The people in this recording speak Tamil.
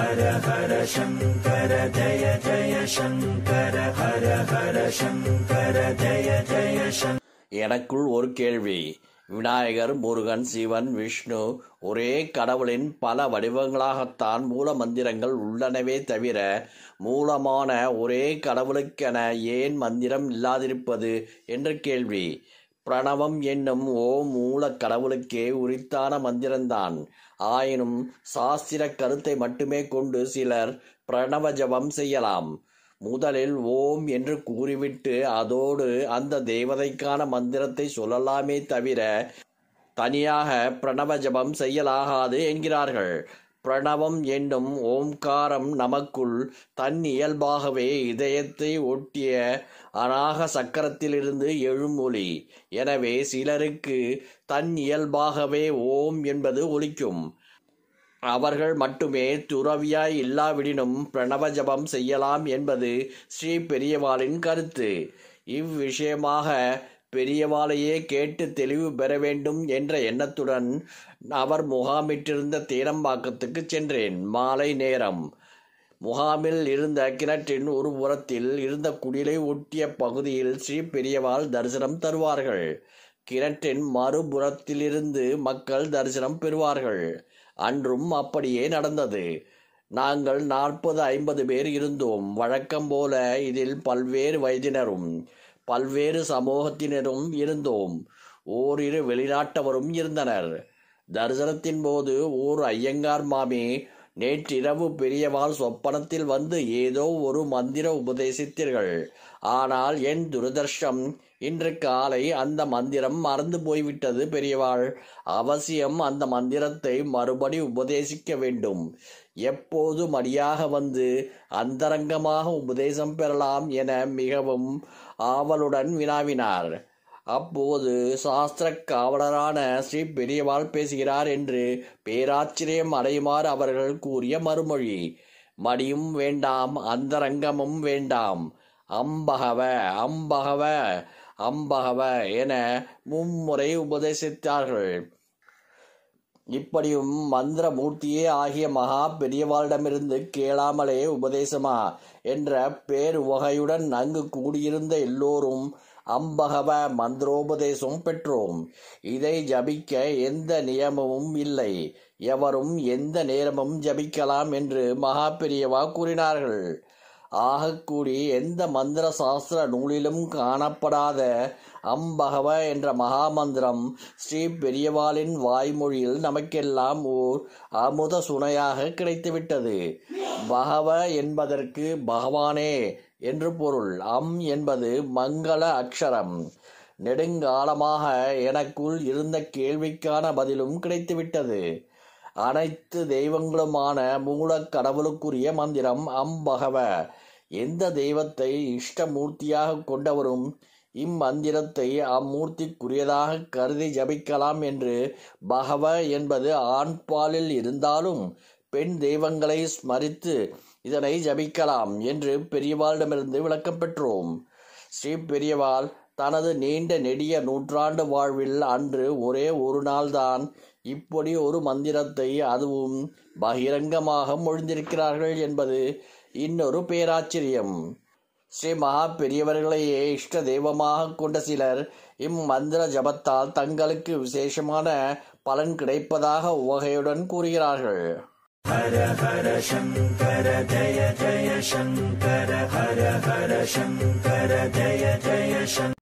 ஹர ஹர சங்கர ஜய ஜய சங்கர ஹர ஹர சங்கர ஜய ஜய சங்கர. எனக்குள் ஒரு கேள்வி. விநாயகர், முருகன், சிவன், விஷ்ணு ஒரே கடவுளின் பல வடிவங்களாகத்தான் மூல மந்திரங்கள் உள்ளனவே தவிர மூலமான ஒரே கடவுளுக்கென ஏன் மந்திரம் இல்லாதிருப்பது என்ற கேள்வி. பிரணவம் என்னும் மூல கடவுளுக்கே உரித்தான மந்திரம்தான். ஆயினும் சாஸ்திர கருத்தை மட்டுமே கொண்டு சிலர் பிரணவ ஜபம் செய்யலாம். முதலில் ஓம் என்று கூறிவிட்டு அதோடு அந்த தேவதைக்கான மந்திரத்தை சொல்லலாமே தவிர தனியாக பிரணவ ஜபம் செய்யலாகாது என்கிறார்கள். பிரணவம் என்னும் ஓம்காரம் நமக்குள் தன் இயல்பாகவே இதயத்தை ஒட்டிய அநாக சக்கரத்திலிருந்து எழும் ஒலி. எனவே சிலருக்கு தன் இயல்பாகவே ஓம் என்பது ஒலிக்கும். அவர்கள் மட்டுமே துறவியாய் இல்லாவிடினும் பிரணவ ஜபம் செய்யலாம் என்பது ஸ்ரீ பெரியவாளின் கருத்து. இவ்விஷயமாக பெரியவாளையே கேட்டு தெளிவு பெற வேண்டும் என்ற எண்ணத்துடன் அவர் முகாமிட்டிருந்த தேனம்பாக்கத்துக்கு சென்றேன். மாலை நேரம். முகாமில் இருந்த கிணற்றின் ஒரு புறத்தில் இருந்த குடிலை ஒட்டிய பகுதியில் ஸ்ரீ பெரியவாள் தரிசனம் தருவார்கள். கிணற்றின் மறுபுறத்திலிருந்து மக்கள் தரிசனம் பெறுவார்கள். அன்றும் அப்படியே நடந்தது. நாங்கள் 40-50 பேர் இருந்தோம். வழக்கம் போல இதில் பல்வேறு வயதினரும் பல்வேறு சமூகத்தினரும் இருந்தோம். ஓரிரு வெளிநாட்டவரும் இருந்தனர். தரிசனத்தின் போது ஓர் ஐயங்கார் மாமி, நேற்றிரவு பெரியவாள் சொப்பனத்தில் வந்து ஏதோ ஒரு மந்திர உபதேசித்தீர்கள். ஆனால் என் துரதிர்ஷ்டம், இன்று காலை அந்த மந்திரம் மறந்து போய்விட்டது பெரியவாள். அவசியம் அந்த மந்திரத்தை மறுபடி உபதேசிக்க வேண்டும். எப்போது மடியாக வந்து அந்தரங்கமாக உபதேசம் பெறலாம் என மிகவும் ஆவலுடன் வினாவினார். அப்போது சாஸ்திர காவலரான ஸ்ரீ பெரியவாள் பேசுகிறார் என்று பேராச்சரியம் அடையுமாறு அவர்கள் கூறிய மறுமொழி, மடியும் வேண்டாம், அந்தரங்கமும் வேண்டாம், அம்பகவ அம்பகவ அம்பகவ என மும்முறை உபதேசித்தார்கள். இப்படியும் மந்திர மூர்த்தியே ஆகிய மகா பெரியவாளிடமிருந்து கேளாமலே உபதேசமா என்ற பேருவகையுடன் அங்கு கூடியிருந்த எல்லோரும் அம்பகவ மந்திரோபதேசம் பெற்றோம். இதை ஜபிக்க எந்த நியமமும் இல்லை. எவரும் எந்த நேரமும் ஜபிக்கலாம் என்று மகா பெரியவா கூறினார்கள். ஆகக்கூடி எந்த மந்திர சாஸ்திர நூலிலும் காணப்படாத அம்பகவ என்ற மகாமந்திரம் ஸ்ரீ பெரியவாளின் வாய்மொழியில் நமக்கெல்லாம் ஓர் அமுத சுனையாக கிடைத்துவிட்டது. பகவ என்பதற்கு பகவானே என்று பொருள். என்பது மங்கள அக்ஷரம். நெடுங்காலமாக எனக்குள் இருந்த கேள்விக்கான பதிலும் கிடைத்துவிட்டது. அனைத்து தெய்வங்களுமான மூல கடவுளுக்குரிய மந்திரம் அம்பகவ. எந்த தெய்வத்தை இஷ்டமூர்த்தியாக கொண்டவரும் இம்மந்திரத்தை அம்மூர்த்திக்குரியதாக கருதி ஜபிக்கலாம் என்று பகவ என்பது ஆண்பாலில் இருந்தாலும் பெண் தெய்வங்களை ஸ்மரித்து இதனை ஜபிக்கலாம் என்று பெரியவாளிடமிருந்து விளக்கம் பெற்றோம். ஸ்ரீ பெரியவாள் தனது நீண்ட நெடிய நூற்றாண்டு வாழ்வில் அன்று ஒரே ஒரு நாள்தான் இப்படி ஒரு மந்திரத்தை, அதுவும் பகிரங்கமாக மொழிந்திருக்கிறார்கள் என்பது இன்னொரு பேராச்சரியம். ஸ்ரீ மகா பெரியவர்களையே இஷ்ட தெய்வமாக கொண்ட சிலர் இம்மந்திர ஜபத்தால் தங்களுக்கு விசேஷமான பலன் கிடைப்பதாக உவகையுடன் கூறுகிறார்கள். ஹர ஹர சங்கர ஜய ஜய சங்கர ஹர ஹர சங்கர ஜய ஜய சங்கர.